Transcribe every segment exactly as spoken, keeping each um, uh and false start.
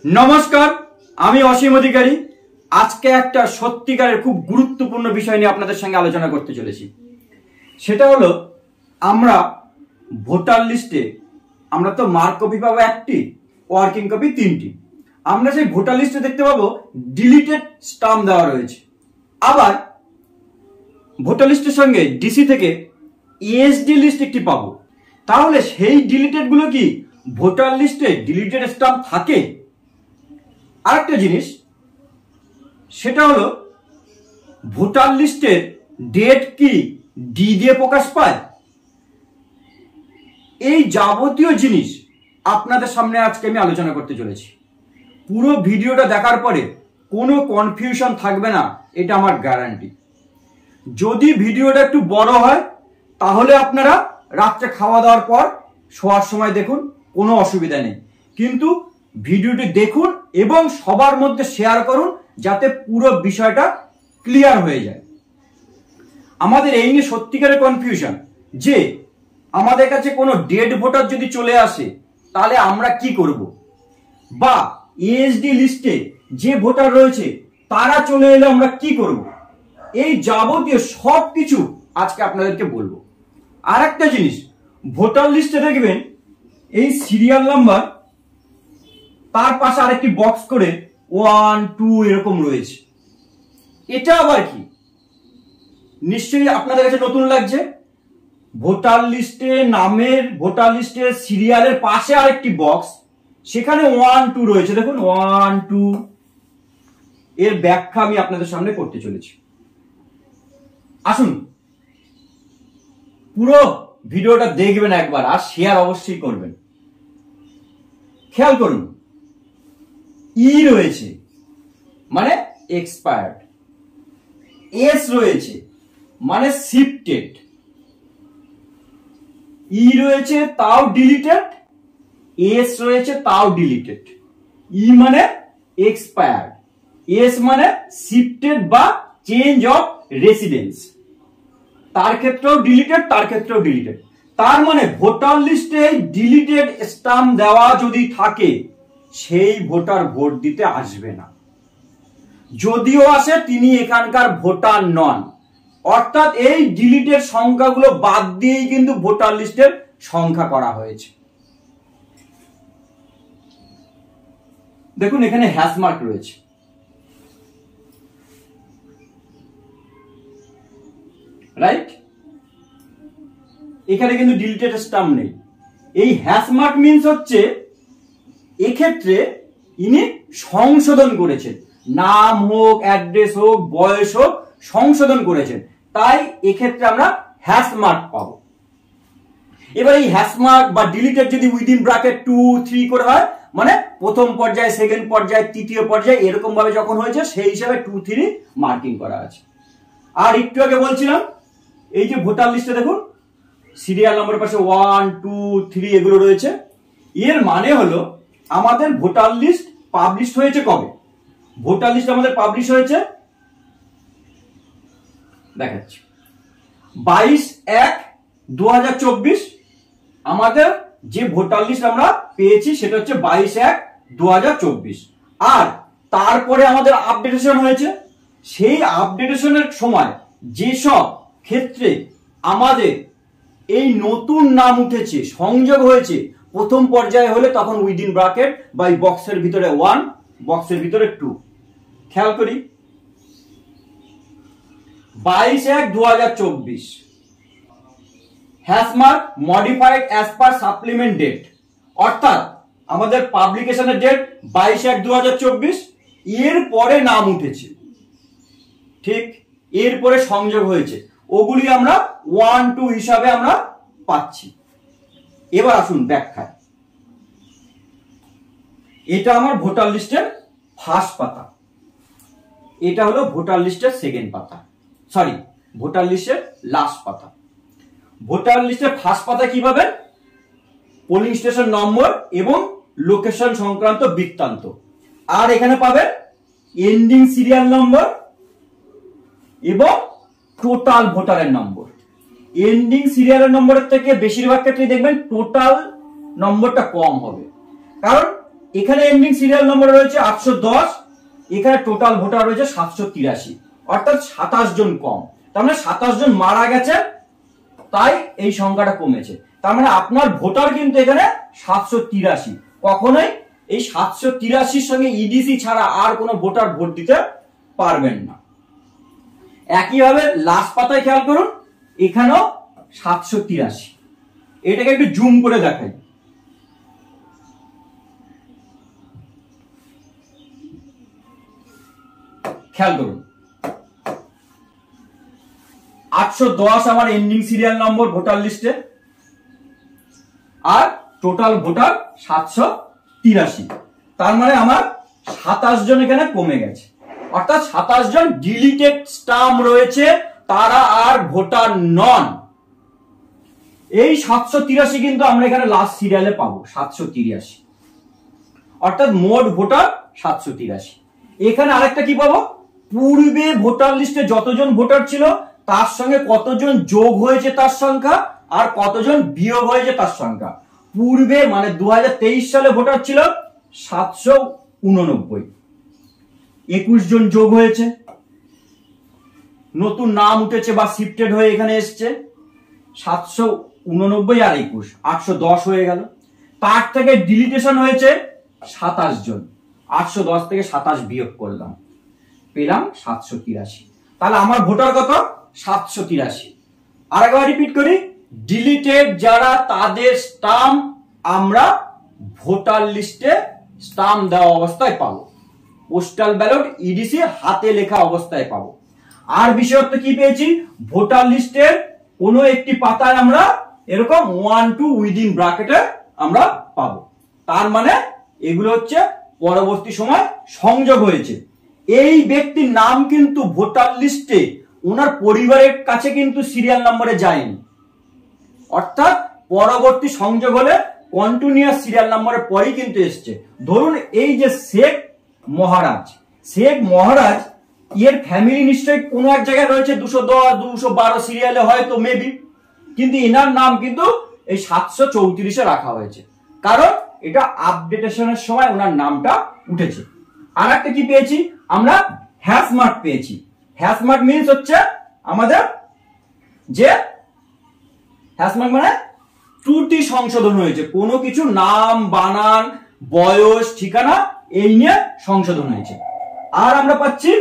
নমস্কার, আমি অসীম অধিকারী। আজকে একটা সত্যিকারের খুব গুরুত্বপূর্ণ বিষয় নিয়ে আপনাদের সঙ্গে আলোচনা করতে চলেছি। সেটা হলো, আমরা ভোটার লিস্টে আমরা তো মার্ক কপি পাবো একটি, ওয়ার্কিং কপি তিনটি। আমরা সেই ভোটার লিস্টে দেখতে পাবো ডিলিটেড স্টাম্প দেওয়া রয়েছে। আবার ভোটার লিস্টের সঙ্গে ডিসি থেকে ইএসডি লিস্ট একটি পাবো। তাহলে সেই ডিলিটেড গুলো কি ভোটার লিস্টে ডিলিটেড স্টাম্প থাকে? আরেকটা জিনিস, সেটা হলো ভোটার লিস্টের ডেট কি ডি দিয়ে প্রকাশ পায়? এই যাবতীয় জিনিস আপনাদের সামনে আজকে আমি আলোচনা করতে চলেছি। পুরো ভিডিওটা দেখার পরে কোনো কনফিউশন থাকবে না, এটা আমার গ্যারান্টি। যদি ভিডিওটা একটু বড় হয় তাহলে আপনারা রাত্রে খাওয়া দাওয়ার পর শোয়ার সময় দেখুন, কোনো অসুবিধা নেই। কিন্তু ভিডিওটি দেখুন এবং সবার মধ্যে শেয়ার করুন, যাতে পুরো বিষয়টা ক্লিয়ার হয়ে যায়। আমাদের এই নিয়ে সত্যিকারের কনফিউশন যে আমাদের কাছে কোনো ডেড ভোটার যদি চলে আসে তাহলে আমরা কি করব, বা ইএসডি লিস্টে যে ভোটার রয়েছে তারা চলে এলে আমরা কি করব, এই যাবতীয় সব কিছু আজকে আপনাদেরকে বলবো। আর একটা জিনিস, ভোটার লিস্টে দেখবেন এই সিরিয়াল নাম্বার, তার পাশে আরেকটি বক্স করে ওয়ান টু এরকম রয়েছে। এটা আবার কি? নিশ্চয়ই আপনাদের কাছে নতুন লাগছে। ভোটার লিস্টে নামের ভোটার লিস্টের সিরিয়ালের পাশে আরেকটি বক্স, সেখানে ওয়ান টু রয়েছে। দেখুন ওয়ান টু, এর ব্যাখ্যা আমি আপনাদের সামনে করতে চলেছি। আসুন পুরো ভিডিওটা দেখবেন একবার, আর শেয়ার অবশ্যই করবেন। খেয়াল করুন, ই রয়েছে মানে এক্সপায়ার্ড, এস রয়েছে মানে শিফটেড, ই রয়েছে তাও ডিলিটেড, এস রয়েছে তাও ডিলিটেড। ই মানে এক্সপায়ার্ড, এস মানে শিফটেড বা চেঞ্জ অফ রেসিডেন্স, তার ক্ষেত্রেও ডিলিটেড, তার ক্ষেত্রেও ডিলিটেড। তার মানে ভোটার লিস্টে ডিলিটেড স্টাম্প দেওয়া যদি থাকে সেই ভোটার ভোট দিতে আসবে না। যদিও আসে তিনি এখানকার ভোটার নন। অর্থাৎ এই ডিলিটেড সংখ্যাগুলো বাদ দিয়েই কিন্তু ভোটার লিস্টের সংখ্যা করা হয়েছে। দেখুন এখানে হ্যাশমার্ক রয়েছে, রাইট? এখানে কিন্তু ডিলিটেড স্টাম্প নেই। এই হ্যাশমার্ক মিন্স হচ্ছে এক্ষেত্রে ইনি সংশোধন করেছেন, নাম হোক, অ্যাড্রেস হোক, বয়স হোক, সংশোধন করেছেন, তাই এক্ষেত্রে আমরা হ্যাশমার্ক পাবো। এবার এই হ্যাশমার্ক বা ডিলিটেড যদি উইদিন ব্র্যাকেট টু থ্রি করে হয়, মানে প্রথম পর্যায়ে, সেকেন্ড পর্যায়ে, তৃতীয় পর্যায়ে এরকম ভাবে যখন হয়েছে সেই হিসাবে টু থ্রি মার্কিং করা আছে। আর একটু আগে বলছিলাম, এই যে ভোটার লিস্টে দেখুন সিরিয়াল নম্বরের পাশে ওয়ান টু থ্রি এগুলো রয়েছে। এর মানে হলো আমাদের ভোটার লিস্ট পাবলিশ হয়েছে কবে? ভোটার লিস্ট আমাদের পাবলিশ হয়েছে, দেখাচ্ছি, বাইশ এক দু হাজার চব্বিশ। আমাদের যে ভোটার লিস্ট আমরা পেয়েছি সেটা হচ্ছে বাইশ এক দু হাজার চব্বিশ। আর তারপরে আমাদের আপডেটেশন হয়েছে। সেই আপডেটেশনের সময় যেসব ক্ষেত্রে আমাদের এই নতুন নাম উঠেছে, সংযোগ হয়েছে, প্রথম পর্যায়ে হলে তখন উইদিন ব্র্যাকেট বা এই বক্সের ভিতরে ওয়ান, বক্সের ভিতরে টু। খেয়াল করি, বাইশ এক দু হাজার চব্বিশ, hash mark modified as per supplement date, অর্থাৎ আমাদের পাবলিকেশনের ডেট বাইশ এক দু হাজার চব্বিশ, এর পরে নাম উঠেছে, ঠিক, এরপরে সংযোগ হয়েছে, ওগুলি আমরা ওয়ান টু হিসাবে আমরা পাচ্ছি। এবার আসুন ব্যাখ্যায়। এটা আমার ভোটার লিস্টের ফার্স্ট পাতা, এটা হলো ভোটার লিস্টের সেকেন্ড পাতা, সরি ভোটার লিস্টের লাস্ট পাতা। ভোটার লিস্টের ফার্স্ট পাতা কি পাবেন? পোলিং স্টেশন নম্বর এবং লোকেশন সংক্রান্ত বৃত্তান্ত। আর এখানে পাবেন এন্ডিং সিরিয়াল নম্বর এবং টোটাল ভোটারের নম্বর। এন্ডিং সিরিয়ালের নম্বরের থেকে বেশিরভাগ ক্ষেত্রে দেখবেন টোটাল নম্বরটা কম হবে, কারণ এখানে এন্ডিং সিরিয়াল নম্বর রয়েছে আটশো দশ, এখানে টোটাল ভোটার রয়েছে সাতশো তিরাশি, অর্থাৎ সাতাশ জন কম। তার মানে সাতাশ জন মারা গেছে, তাই এই সংখ্যাটা কমেছে। তার মানে আপনার ভোটার কিন্তু এখানে সাতশো তিরাশি। কখনোই এই সাতশো তিরাশির সঙ্গে ইডিসি ছাড়া আর কোনো ভোটার ভোট দিতে পারবেন না। একইভাবে লাস্ট পাতায় খেয়াল করুন, এখানেও সাতশো তিরাশি। এটাকে একটু জুম করে দেখাই। খেয়াল করুন, আটশো দশ আমার এন্ডিং সিরিয়াল নম্বর ভোটার লিস্টে, আর টোটাল ভোটার সাতশো তিরাশি। তার মানে আমার সাতাশ জন এখানে কমে গেছে, অর্থাৎ সাতাশ জন ডিলিটেড স্টাম্প রয়েছে, তারা আর ভোটার নন। এই সাতশো তিরাশি কিন্তু আমরা এখানে লাস্ট সিরিয়ালে পাবো সাতশো তিরাশি, অর্থাৎ মোট ভোটার সাতশো তিরাশি। এখানে আরেকটা কি পাবো, পূর্বে ভোটার লিস্টে যতজন ভোটার ছিল তার সঙ্গে কতজন যোগ হয়েছে তার সংখ্যা, আর কতজন বিয়োগ হয়েছে তার সংখ্যা। পূর্বে মানে দু হাজার তেইশ সালে ভোটার ছিল সাতশো উননব্বই, একুশ জন যোগ হয়েছে, নতুন নাম উঠেছে বা শিফটেড হয়ে এখানে এসছে, সাতশো উননব্বই আর একুশ আটশো দশ হয়ে গেল। তার থেকে ডিলিটেশন হয়েছে সাতাশ জন, আটশো দশ থেকে সাতাশ বিয়োগ করলাম, পেলাম সাতশো তিরাশি। তাহলে আমার ভোটার কত, সাতশো তিরাশি। আর একবার রিপিট করি, ডিলিটেড যারা তাদের স্টাম্প আমরা ভোটার লিস্টে স্টাম্প দেওয়া অবস্থায় পাবো, পোস্টাল ব্যালট ইডিসি হাতে লেখা অবস্থায় পাবো। আর বিশেষত্ব কি পেয়েছি, ভোটার লিস্টের কোন একটি পাতায় আমরা এরকম ওয়ান টু উইদিন ব্র্যাকেটে আমরা পাবো। তার মানে এগুলো হচ্ছে পরবর্তী সময় সংযোগ হয়েছে। এই ব্যক্তির নাম কিন্তু ভোটার লিস্টে ওনার পরিবারের কাছে কিন্তু সিরিয়াল নম্বরে যায়নি, অর্থাৎ পরবর্তী সংযোগ হলে কন্টিনিউয়াস সিরিয়াল নম্বরের পরেই কিন্তু এসছে। ধরুন এই যে শেখ মহারাজ, শেখ মহারাজ এর ফ্যামিলি নিশ্চয়ই কোনো এক জায়গায় রয়েছে দুশো দশ দুশো বারো সিরিয়ালে হয়তো মেবি, কিন্তু এনার নাম কিন্তু এই সাতশো চৌত্রিশে রাখা হয়েছে, কারণ এটা আপডেটেশনের সময় ওনার নামটা উঠেছে। আর একটা কি পেয়েছি আমরা, হ্যাশ মার্ক পেয়েছি। হ্যাশ মার্ক মিনস হচ্ছে আমাদের যে হ্যাশ মার্ক মানে ত্রুটি সংশোধন হয়েছে, কোনো কিছু নাম বানান বয়স ঠিকানা এই নিয়ে সংশোধন হয়েছে। আর আমরা পাচ্ছি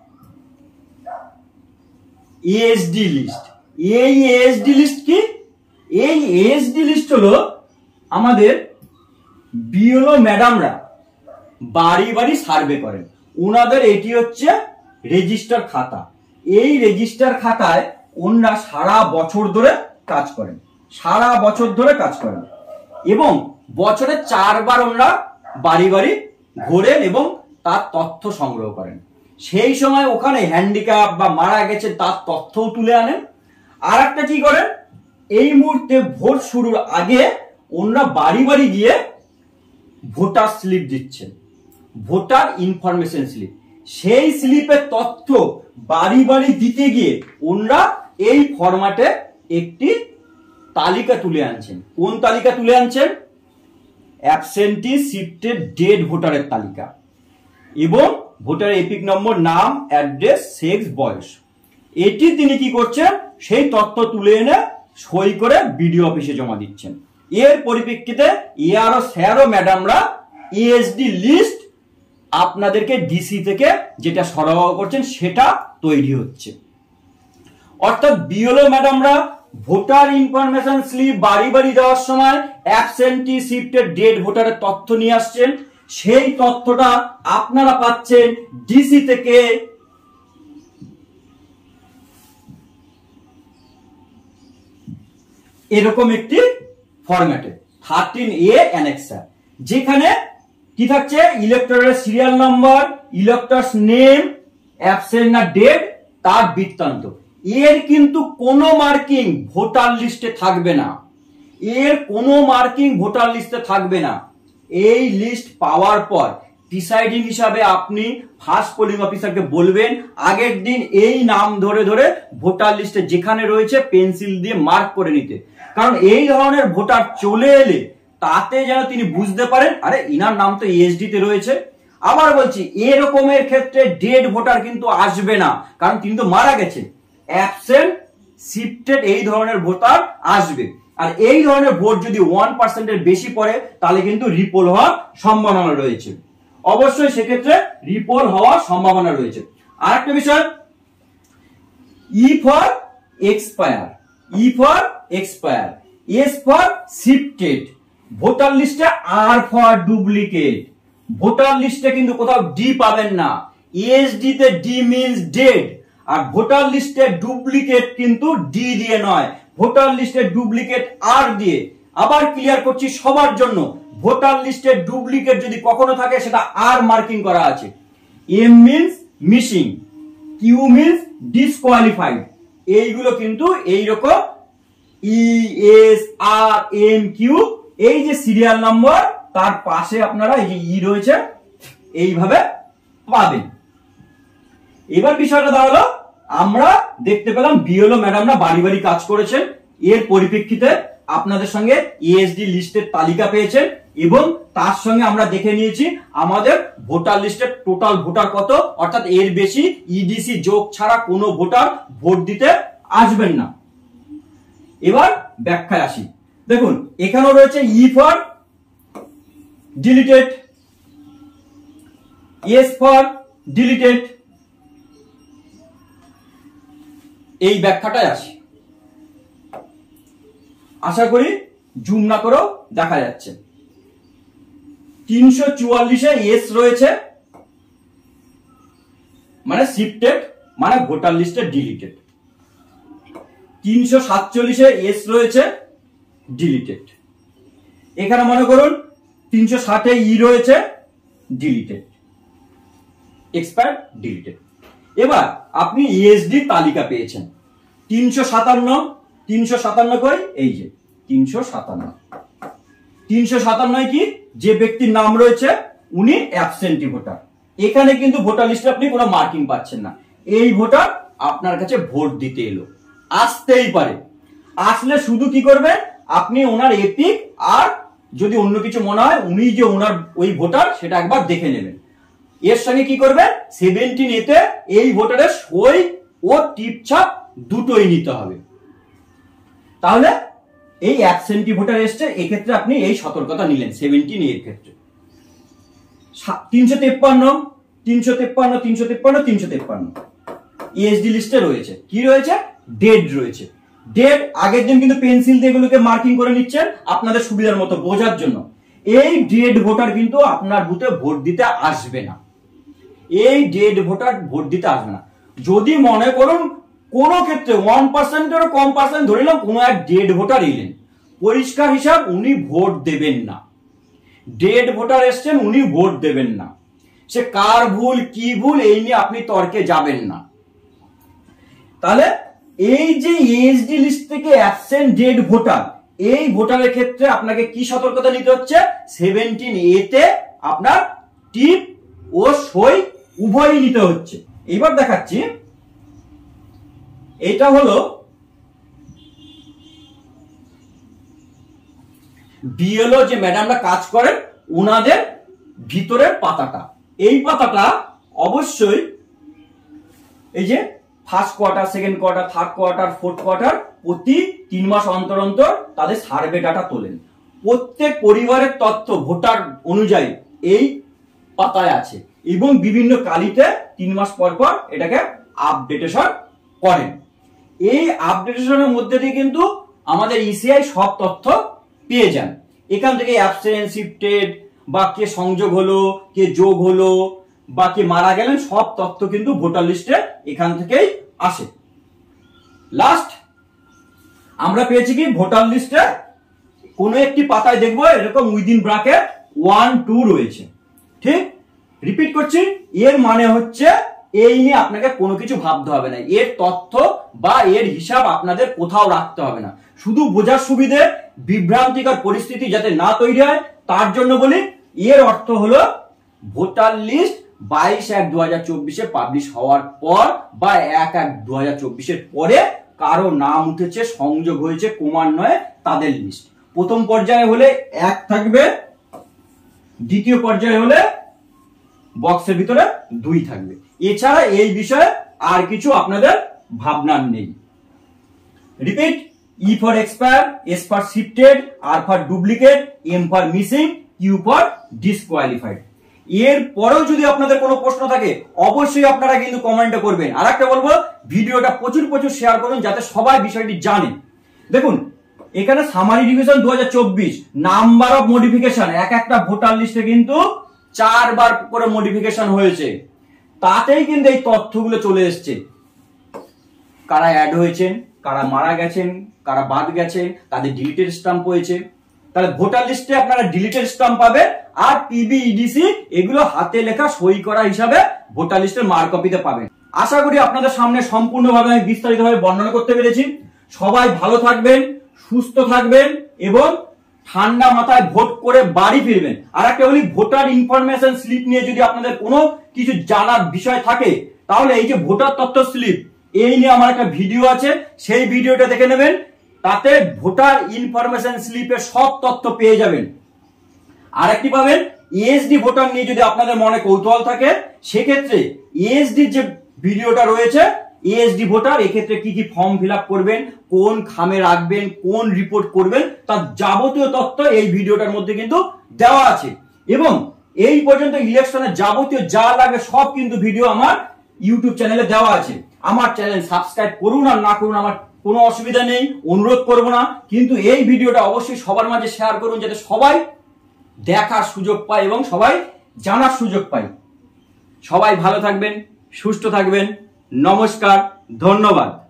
এএসডি লিস্ট। এই এএসডি লিস্ট কি, এই এএসডি লিস্ট হলো আমাদের বিএলও ম্যাডামরা বাড়ি বাড়ি সার্ভে করেন, ওনাদের এটি হচ্ছে রেজিস্টার খাতা। এই রেজিস্টার খাতায় ওনারা সারা বছর ধরে কাজ করেন, সারা বছর ধরে কাজ করেন এবং বছরে চারবার ওনারা বাড়ি বাড়ি ঘোরেন এবং তার তথ্য সংগ্রহ করেন। সেই সময় ওখানে হ্যান্ডিক্যাপ বা মারা গেছে তার তথ্যও তুলে আনেন। আর একটা কি করেন, এই মুহূর্তে ভোট শুরুর আগে ওনারা বাড়ি বাড়ি গিয়ে ভোটার স্লিপ দিচ্ছেন, ভোটার ইনফরমেশন স্লিপ। সেই স্লিপের তথ্য বাড়ি বাড়ি দিতে গিয়ে ওনারা এই ফরম্যাটে একটি তালিকা তুলে আনছেন। কোন তালিকা তুলে আনছেন, অ্যাবসেন্টি শিফটেড ডেড ভোটারের তালিকা এবং ভোটার এপিক নম্বর, নাম, অ্যাড্রেস, সেক্স, বয়স। এটি তিনি কি করছেন, সেই তথ্য তুলে এনে সই করে বিডিও অফিসে জমা দিচ্ছেন। এর পরিপ্রেক্ষিতে এআরও স্যারও ম্যাডামরা ইএসডি লিস্ট আপনাদেরকে ডিসি থেকে যেটা সরবরাহ করছেন সেটা তৈরি হচ্ছে। অর্থাৎ বিএলও ম্যাডামরা ভোটার ইনফরমেশন স্লিপ বাড়ি বাড়ি দেওয়ার সময় অ্যাবসেন্টি শিফটেড ডেড ভোটারের তথ্য নিয়ে আসছেন, সেই তথ্যটা আপনারা পাচ্ছেন ডিসি থেকে। এরকম একটি ফরম্যাটে থার্টিন এ অ্যানেক্সার, যেখানে কি থাকছে, ইলেক্টরের serial number, electors name, absent না ডেড, তার বৃত্তান্ত। এর কিন্তু কোনো মার্কিং ভোটার লিস্টে থাকবে না, এর কোনো মার্কিং ভোটার লিস্টে থাকবে না। এই লিস্ট পাওয়ার পর প্রিসাইডিং হিসাবে আপনি ফার্স্ট পোলিং অফিসারকে বলবেন আগের দিন এই নাম ধরে ধরে ভোটার লিস্টে যেখানে রয়েছে পেন্সিল দিয়ে মার্ক করে নিতে, কারণ এই ধরনের ভোটার চলে এলে তাতে যেন তিনি বুঝতে পারেন আরে ইনার নাম তো ইএসডি তে রয়েছে। আবার বলছি এরকমের ক্ষেত্রে ডেড ভোটার কিন্তু আসবে না, কারণ তিনি তো মারা গেছেন। অ্যাবসেন্ট, শিফটেড এই ধরনের ভোটার আসবে। আর এই ধরনের ভোট যদি ওয়ান পার্সেন্টের বেশি পড়ে তাহলে কিন্তু রিপোল হওয়ার সম্ভাবনা রয়েছে। অবশ্যই সেক্ষেত্রে রিপোল হওয়ার সম্ভাবনা রয়েছে। আর একটা বিষয়, E for expire, E for expire, S for shifted, voter লিস্টে আর ফর ডুপ্লিকেট। ভোটার লিস্টে কিন্তু কোথাও ডি পাবেন না, ইএসডি তে ডি মিন্স ডেড। আর ভোটার লিস্টে ডুপ্লিকেট কিন্তু ডি দিয়ে নয়, ভোটার লিস্টে ডুপ্লিকেট আর দিয়ে। আবার ক্লিয়ার করছি সবার জন্য, ভোটার লিস্টে ডুপ্লিকেট যদি কখনো থাকে সেটা আর মার্কিং করা আছে। M means missing, Q means disqualified. এইগুলো কিন্তু এইরকম E S R M Q, এই যে সিরিয়াল নাম্বার তার পাশে আপনারা এই যে ই রয়েছে এইভাবে পাবেন। এবার বিষয়টা দাঁড়ালো, আমরা দেখতে পেলাম বিএলও ম্যাডামরা বাড়ি বাড়ি কাজ করেছেন, এর পরিপ্রেক্ষিতে আপনাদের সঙ্গে ইএসডি লিস্টের তালিকা পেয়েছেন এবং তার সঙ্গে আমরা দেখে নিয়েছি আমাদের ভোটার লিস্টের টোটাল ভোটার কত, অর্থাৎ এর বেশি ইডিসি যোগ ছাড়া কোনো ভোটার ভোট দিতে আসবেন না। এবার ব্যাখ্যায় আসি। দেখুন এখানেও রয়েছে E for deleted, S for deleted. এই ব্যাখ্যাটাই আসি, আশা করি জুম না করেও দেখা যাচ্ছে। তিনশো চুয়াল্লিশে এস রয়েছে মানে শিফটেড, মানে ভোটার লিস্টে ডিলিটেড। তিনশো সাতচল্লিশে এস রয়েছে ডিলিটেড। এখানে মনে করুন তিনশো ষাটে ই রয়েছে ডিলিটেড, এক্সপায়ার ডিলিটেড। এবার আপনি ইএসডি তালিকা পেয়েছেন তিনশো সাতান্ন, তিনশো সাতান্ন কই এই যে তিনশো সাতান্ন। তিনশো সাতান্ন কি, যে ব্যক্তির নাম রয়েছে উনি অ্যাবসেন্টি ভোটার। এখানে কিন্তু ভোটার লিস্টে আপনি কোনো মার্কিং পাচ্ছেন না। এই ভোটার আপনার কাছে ভোট দিতে এলো, আসতেই পারে। আসলে শুধু কি করবেন, আপনি ওনার এপিক আর যদি অন্য কিছু মনে হয় উনি যে ওনার ওই ভোটার সেটা একবার দেখে নেবেন। এর সঙ্গে কি করবেন, সেভেন্টিন এতে এই ভোটারের সই ও টিপছাপ দুটোই নিতে হবে। তাহলে এই অ্যাবসেন্টি ভোটার এসছে, এক্ষেত্রে আপনি এই সতর্কতা নিলেন সেভেন্টিন এর ক্ষেত্রে। তিনশো তেপ্পান্ন, তিনশো তেপ্পান্ন, তিনশো তেপ্পান্ন, তিনশো তেপ্পান্ন ইএসডি লিস্টে রয়েছে, কি রয়েছে, ডেড রয়েছে। ডেড আগের দিন কিন্তু পেন্সিল দিয়ে এগুলোকে মার্কিং করে নিচ্ছেন আপনাদের সুবিধার মতো বোঝার জন্য। এই ডেড ভোটার কিন্তু আপনার বুথে ভোট দিতে আসবে না, এই ডেড ভোটার ভোট দিতে আসবে না। যদি মনে করুন কোন ক্ষেত্রে ওয়ান পার্সেন্টেরও কম পার্সেন্ট ধরে নিলাম কোনো এক ডেড ভোটার এলেন, পরিষ্কার হিসাব উনি ভোট দেবেন না। ডেড ভোটার এসছেন উনি ভোট দেবেন না। সে কার ভুল কি ভুল এই নিয়ে আপনি তর্কে যাবেন না। তাহলে এই যে ইএসডি লিস্ট থেকে অ্যাবসেন্ট ডেড ভোটার, এই ভোটারের ক্ষেত্রে আপনাকে কি সতর্কতা নিতে হচ্ছে, সেভেন্টিন এ তে আপনার টিপ ও সই উভয়ই নিতে হচ্ছে। এবার দেখাচ্ছি, এটা হলো বিএলও যে ম্যাডামরা কাজ করেন ওনাদের ভিতরের পাতাটা। এই পাতাটা অবশ্যই এই যে first quarter, second quarter, third quarter, fourth quarter প্রতি তিন মাস অন্তর অন্তর তাদের সার্ভে ডাটা তোলেন। প্রত্যেক পরিবারের তথ্য ভোটার অনুযায়ী এই পাতায় আছে এবং বিভিন্ন কালিতে তিন মাস পর পর এটাকে আপডেটেশন করেন। এই আপডেটেশনের মধ্যে দিয়ে কিন্তু আমাদের ইসিআই সব তথ্য পেয়ে যান। এখান থেকে অ্যাবসেন্ট, শিফটেড বা কে সংযোগ হলো, কে যোগ হলো বা কে মারা গেলেন, সব তথ্য কিন্তু ভোটার লিস্টে এখান থেকেই আসে। লাস্ট আমরা পেয়েছি কি, ভোটার লিস্টে কোনো একটি পাতায় দেখবো এরকম উইদিন ব্র্যাকেট ওয়ান টু রয়েছে। ঠিক, রিপিট করছি, এর মানে হচ্ছে এই নিয়ে আপনাকে কোনো কিছু ভাবতে হবে না, এর তথ্য বা এর হিসাব আপনাদের কোথাও রাখতে হবে না। শুধু বোঝার সুবিধে বিভ্রান্তিকর পরিস্থিতি যাতে না তৈরি হয় তার জন্য বলি, এর অর্থ হলো ভোটার লিস্ট বাইশ এক দু হাজার চব্বিশে পাবলিশ হওয়ার পর বা এক এক দু হাজার চব্বিশের পরে কারো নাম উঠেছে, সংযোগ হয়েছে ক্রমান্বয়ে তাদের লিস্ট। প্রথম পর্যায়ে হলে এক থাকবে, দ্বিতীয় পর্যায়ে হলে বক্সের ভিতরে দুই থাকবে। এছাড়া এই বিষয়ে আর কিছু আপনাদের ভাবনার নেই। Repeat, E for expire, S for shifted, R for duplicate, M for missing, Q for disqualified. এর পরেও যদি আপনাদের কোনো প্রশ্ন থাকে অবশ্যই আপনারা কিন্তু কমেন্টে করবেন। আর একটা বলবো, ভিডিওটা প্রচুর প্রচুর শেয়ার করুন যাতে সবাই বিষয়টি জানে। দেখুন এখানে সামারি রিভিশন দু হাজার চব্বিশ, নাম্বার অফ মডিফিকেশন, এক একটা ভোটার লিস্টে কিন্তু চারবার করে মডিফিকেশন হয়েছে, তাতেই কিন্তু এই তথ্যগুলো চলে এসছে। কারা অ্যাড হয়েছেন, কারা মারা গেছেন, কারা বাদ গেছে, তাদের ডিলিটেড স্ট্যাম্প হয়েছে। তাহলে ভোটার লিস্টে আপনারা ডিলিটেড স্ট্যাম্প পাবে, আর পিবি ইডিসি এগুলো হাতে লেখা সই করা হিসাবে ভোটার লিস্টের মার কপিতে পাবেন। আশা করি আপনাদের সামনে সম্পূর্ণভাবে আমি বিস্তারিতভাবে বর্ণনা করতে পেরেছি। সবাই ভালো থাকবেন, সুস্থ থাকবেন এবং ঠান্ডা মাথায় ভোট করে বাড়ি ফিরবেন। আর একটা বলি, ভোটার ইনফরমেশন স্লিপ নিয়ে যদি আপনাদের কোনো কিছু জানার বিষয় থাকে তাহলে এই যে ভোটার তথ্য স্লিপ, এই নিয়ে আমার একটা ভিডিও আছে, সেই ভিডিওটা দেখে নেবেন। তাতে ভোটার ইনফরমেশন স্লিপের সব তথ্য পেয়ে যাবেন। আর একটি পাবেন ইএসডি ভোটার নিয়ে যদি আপনাদের মনে কৌতূহল থাকে, সেক্ষেত্রে ইএসডি যে ভিডিওটা রয়েছে, ইএসডি ভোটার এক্ষেত্রে কি কি ফর্ম ফিল আপ করবেন, কোন খামে রাখবেন, কোন রিপোর্ট করবেন, তার যাবতীয় তথ্য এই ভিডিওটার মধ্যে কিন্তু দেওয়া আছে। এবং এই পর্যন্ত ইলেকশনের যাবতীয় যা লাগে সব কিন্তু ভিডিও আমার ইউটিউব চ্যানেলে দেওয়া আছে। আমার চ্যানেল সাবস্ক্রাইব করুন আর না করুন আমার কোনো অসুবিধা নেই, অনুরোধ করব না, কিন্তু এই ভিডিওটা অবশ্যই সবার মাঝে শেয়ার করুন যাতে সবাই দেখার সুযোগ পায় এবং সবাই জানার সুযোগ পায়। সবাই ভালো থাকবেন, সুস্থ থাকবেন। নমস্কার, ধন্যবাদ।